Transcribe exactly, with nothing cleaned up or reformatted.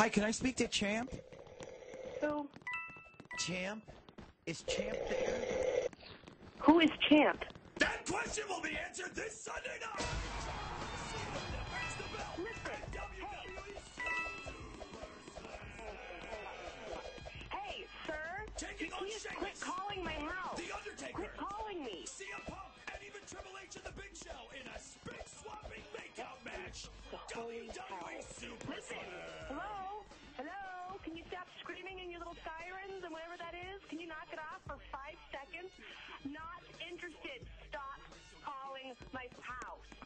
Hi, can I speak to Champ? Who? Champ? Is Champ there? Who is Champ? That question will be answered this Sunday night! Listen, hey, sir, Taking on please quit Sheamus, calling my house. The Undertaker, Quit calling me. C M Punk, and even Triple H and the Big Show in a spit-swapping makeout match. The W holy W E hell. Super Listen, hello? Hello? Can you stop screaming in your little sirens and whatever that is? Can you knock it off for five seconds? Not interested. Stop calling my house.